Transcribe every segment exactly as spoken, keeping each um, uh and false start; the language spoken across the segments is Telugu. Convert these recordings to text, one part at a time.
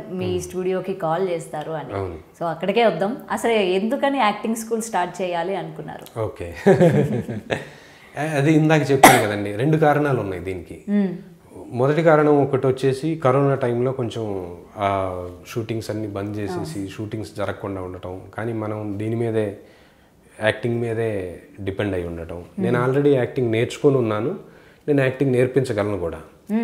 మీ స్టూడియోకి కాల్ చేస్తారు అని. సో అక్కడికే వద్దాం. అసలు ఎందుకని యాక్టింగ్ స్కూల్ స్టార్ట్ చేయాలి అనుకున్నారు? ఓకే, అది ఇందాక చెప్పాను కదండి, రెండు కారణాలు ఉన్నాయి దీనికి. మొదటి కారణం ఒకటి వచ్చేసి కరోనా టైంలో కొంచెం ఆ షూటింగ్స్ అన్ని బంద్ చేసేసి షూటింగ్స్ జరగకుండా ఉండటం, కానీ మనం దీని మీదే యాక్టింగ్ మీదే డిపెండ్ అయి ఉండటం. నేను ఆల్రెడీ యాక్టింగ్ నేర్చుకొని ఉన్నాను, నేను యాక్టింగ్ నేర్పించగలను కూడా.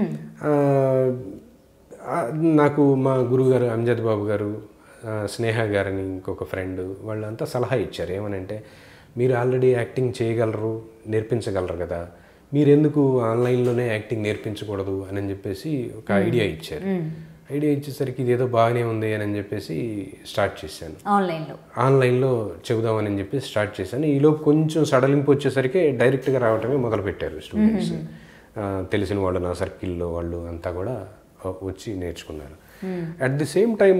నాకు మా గురువుగారు అంజద్ బాబు గారు, స్నేహ గారని ఇంకొక ఫ్రెండ్, వాళ్ళంతా సలహా ఇచ్చారు. ఏమనంటే, మీరు ఆల్రెడీ యాక్టింగ్ చేయగలరు, నేర్పించగలరు కదా, మీరెందుకు ఆన్లైన్లోనే యాక్టింగ్ నేర్పించకూడదు అని చెప్పేసి ఒక ఐడియా ఇచ్చారు. ఐడియా ఇచ్చేసరికి ఇదేదో బాగానే ఉంది అని చెప్పేసి స్టార్ట్ చేశాను. ఆన్లైన్లో ఆన్లైన్లో చెబుదామని చెప్పేసి స్టార్ట్ చేశాను. ఈలోపు కొంచెం సడలింపు వచ్చేసరికి డైరెక్ట్గా రావటమే మొదలుపెట్టారు స్టూడెంట్స్. తెలిసిన వాళ్ళు, నా సర్కిల్లో వాళ్ళు అంతా కూడా వచ్చి నేర్చుకున్నారు. అట్ ది సేమ్ టైం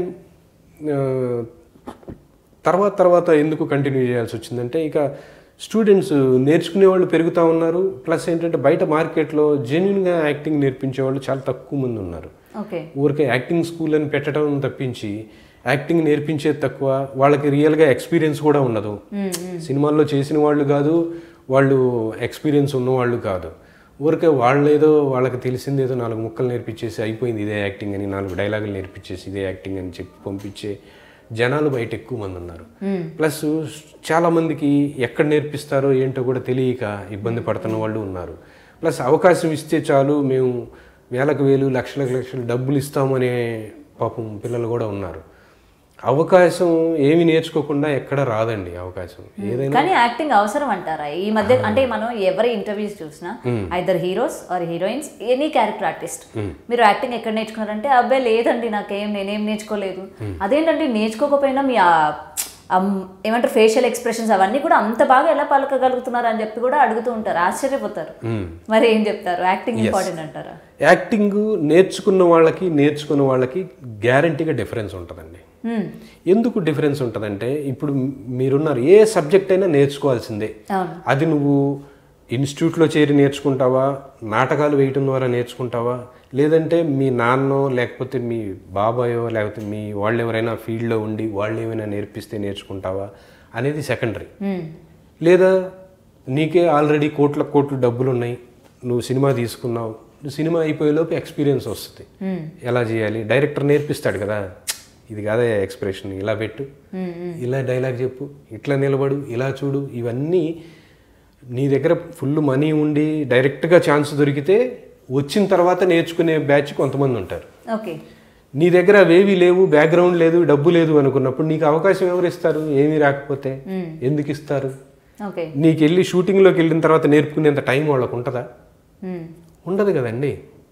తర్వాత తర్వాత ఎందుకు కంటిన్యూ చేయాల్సి వచ్చిందంటే, ఇక స్టూడెంట్స్ నేర్చుకునే వాళ్ళు పెరుగుతూ ఉన్నారు. ప్లస్ ఏంటంటే, బయట మార్కెట్లో జెన్యున్గా యాక్టింగ్ నేర్పించే వాళ్ళు చాలా తక్కువ మంది ఉన్నారు. ఊరికే యాక్టింగ్ స్కూల్ అని పెట్టడం తప్పించి యాక్టింగ్ నేర్పించేది తక్కువ, వాళ్ళకి రియల్గా ఎక్స్పీరియన్స్ కూడా ఉండదు. సినిమాల్లో చేసిన వాళ్ళు కాదు, వాళ్ళు ఎక్స్పీరియన్స్ ఉన్నవాళ్ళు కాదు. ఊరికే వాళ్ళు ఏదో వాళ్ళకి తెలిసింది ఏదో నాలుగు ముక్కలు నేర్పించేసి అయిపోయింది ఇదే యాక్టింగ్ అని, నాలుగు డైలాగులు నేర్పించేసి ఇదే యాక్టింగ్ అని చెప్పి పంపించే జనాలు బయట ఎక్కువ మంది ఉన్నారు. ప్లస్ చాలామందికి ఎక్కడ నేర్పిస్తారో ఏంటో కూడా తెలియక ఇబ్బంది పడుతున్న వాళ్ళు ఉన్నారు. ప్లస్ అవకాశం ఇస్తే చాలు, మేము వేలకు వేలు లక్షలకు లక్షలు డబ్బులు ఇస్తామనే పాపం పిల్లలు కూడా ఉన్నారు. అవకాశం ఏమి నేర్చుకోకుండా ఎక్కడ రాదండి అవకాశం ఏదైనా. కానీ యాక్టింగ్ అవసరం అంటారా ఈ మధ్య? అంటే మనం ఎవరి ఇంటర్వ్యూస్ చూసినా either heroes or heroines, any character artist, మీరు యాక్టింగ్ ఎక్కడ నేర్చుకున్నారంటే, అబ్బాయి లేదండి నాకేం, నేనేం నేర్చుకోలేదు. అదేంటండి నేర్చుకోకపోయినా మీ ఏమంటారు ఫేషియల్ ఎక్స్ప్రెషన్స్ అవన్నీ కూడా అంత బాగా ఎలా పలకగలుగుతున్నారు అని చెప్పి కూడా అడుగుతూ ఉంటారు, ఆశ్చర్యపోతారు. మరి ఏం చెప్తారు? యాక్టింగ్ ఇంపార్టెంట్ అంటారా? యాక్టింగ్ నేర్చుకున్న వాళ్ళకి నేర్చుకున్న వాళ్ళకి గ్యారంటీగా డిఫరెన్స్ ఉంటుందండి. ఎందుకు డిఫరెన్స్ ఉంటుందంటే, ఇప్పుడు మీరున్నారు, ఏ సబ్జెక్ట్ అయినా నేర్చుకోవాల్సిందే. అది నువ్వు ఇన్స్టిట్యూట్లో చేరి నేర్చుకుంటావా, నాటకాలు వేయటం ద్వారా నేర్చుకుంటావా, లేదంటే మీ నాన్నో లేకపోతే మీ బాబాయో లేకపోతే మీ వాళ్ళు ఎవరైనా ఫీల్డ్లో ఉండి వాళ్ళు ఏమైనా నేర్పిస్తే నేర్చుకుంటావా అనేది సెకండరీ. లేదా నీకే ఆల్రెడీ కోట్ల కోట్లు డబ్బులు ఉన్నాయి, నువ్వు సినిమా తీసుకున్నావు, నువ్వు సినిమా అయిపోయేలోపు ఎక్స్పీరియన్స్ వస్తుంది, ఎలా చేయాలి డైరెక్టర్ నేర్పిస్తాడు కదా, ఇది కాదే ఎక్స్ప్రెషన్, ఇలా పెట్టు, ఇలా డైలాగ్ చెప్పు, ఇట్లా నిలబడు, ఇలా చూడు. ఇవన్నీ నీ దగ్గర ఫుల్ మనీ ఉండి డైరెక్ట్గా ఛాన్స్ దొరికితే వచ్చిన తర్వాత నేర్చుకునే బ్యాచ్ కొంతమంది ఉంటారు. నీ దగ్గర అవేవి లేవు, బ్యాక్గ్రౌండ్ లేదు, డబ్బు లేదు అనుకున్నప్పుడు నీకు అవకాశం ఎవరు ఇస్తారు? ఏమీ రాకపోతే ఎందుకు ఇస్తారు? నీకు వెళ్ళి షూటింగ్లోకి వెళ్ళిన తర్వాత నేర్పుకునేంత టైం వాళ్ళకు ఉంటుందా? ఉండదు కదండి.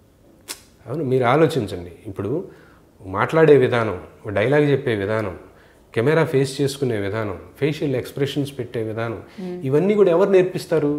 అవును, మీరు ఆలోచించండి. ఇప్పుడు మాట్లాడే విధానం, డైలాగ్ చెప్పే విధానం, కెమెరా ఫేస్ చేసుకునే విధానం, ఫేషియల్ ఎక్స్ప్రెషన్స్ పెట్టే విధానం, ఇవన్నీ కూడా ఎవరు నేర్పిస్తారు?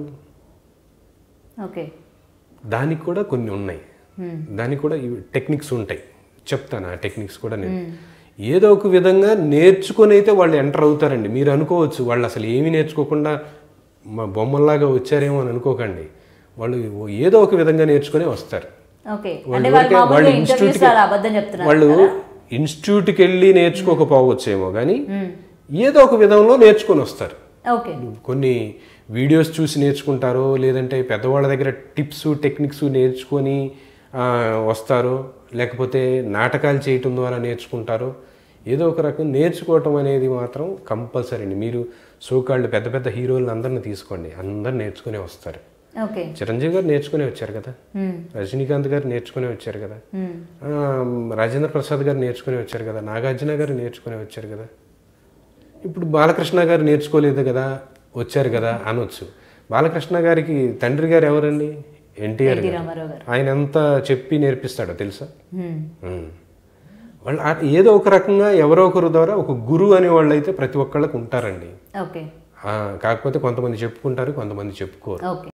ఓకే, దానికి కూడా కొన్ని ఉన్నాయి, దానికి కూడా టెక్నిక్స్ ఉంటాయి, చెప్తాను. ఆ టెక్నిక్స్ కూడా నేను ఏదో ఒక విధంగా నేర్చుకొని అయితే వాళ్ళు ఎంటర్ అవుతారండి. మీరు అనుకోవచ్చు వాళ్ళు అసలు ఏమీ నేర్చుకోకుండా మా బొమ్మల్లాగా వచ్చారేమో అని అనుకోకండి. వాళ్ళు ఏదో ఒక విధంగా నేర్చుకునే వస్తారు. వాళ్ళు ఇన్స్టిట్యూట్కి వాళ్ళు ఇన్స్టిట్యూట్కి వెళ్ళి నేర్చుకోకపోవచ్చేమో, కానీ ఏదో ఒక విధంలో నేర్చుకొని వస్తారు. కొన్ని వీడియోస్ చూసి నేర్చుకుంటారో, లేదంటే పెద్దవాళ్ళ దగ్గర టిప్స్ టెక్నిక్స్ నేర్చుకొని వస్తారో, లేకపోతే నాటకాలు చేయటం ద్వారా నేర్చుకుంటారో, ఏదో ఒక రకం నేర్చుకోవటం అనేది మాత్రం కంపల్సరీ అండి. మీరు సోకాళ్ళు పెద్ద పెద్ద హీరోలను అందరిని తీసుకోండి, అందరు నేర్చుకునే వస్తారు. చిరంజీవి గారు నేర్చుకునే వచ్చారు కదా, రజనీకాంత్ గారు నేర్చుకునే వచ్చారు కదా, రాజేంద్ర ప్రసాద్ గారు నేర్చుకునే వచ్చారు కదా, నాగార్జున గారు నేర్చుకునే వచ్చారు కదా. ఇప్పుడు బాలకృష్ణ గారు నేర్చుకోలేదు కదా, వచ్చారు కదా అనొచ్చు. బాలకృష్ణ గారికి తండ్రి గారు ఎవరండి? ఎన్టీఆర్ గారు. ఆయన ఎంత చెప్పి నేర్పిస్తాడో తెలుసా? వాళ్ళు ఏదో ఒక రకంగా ఎవరో ఒకరి ద్వారా ఒక గురువు అనే వాళ్ళు అయితే ప్రతి ఒక్కళ్ళకి ఉంటారండి. కాకపోతే కొంతమంది చెప్పుకుంటారు, కొంతమంది చెప్పుకోరు.